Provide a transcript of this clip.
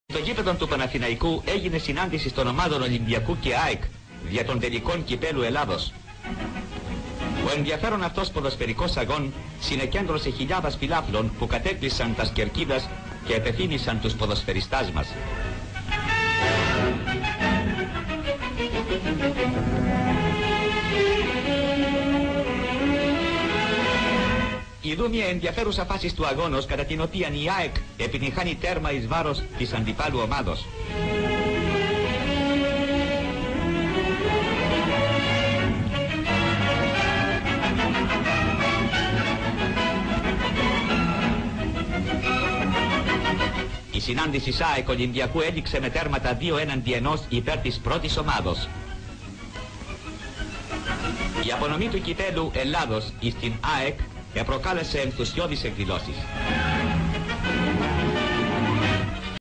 Στο γήπεδο του Παναθηναϊκού έγινε συνάντηση των ομάδων Ολυμπιακού και ΑΕΚ για των τελικών κυπέλου Ελλάδος. Ο ενδιαφέρον αυτός ποδοσφαιρικός αγών συνεκέντρωσε χιλιάδες φιλάθλων που κατέκλυσαν τα κερκίδας και επεθύμησαν τους ποδοσφαιριστάς μας. Ειδού μια ενδιαφέρουσα φάση του αγώνος κατά την οποία η ΑΕΚ επιτυγχάνει τέρμα εις βάρος της αντιπάλου ομάδος. Η συνάντηση ΑΕΚ Ολυμπιακού έληξε με τέρματα 2-1 υπέρ της πρώτης ομάδος. Η απονομή του κυπέλου Ελλάδος εις την ΑΕΚ προκάλεσε ενθουσιώδεις εκδηλώσεις.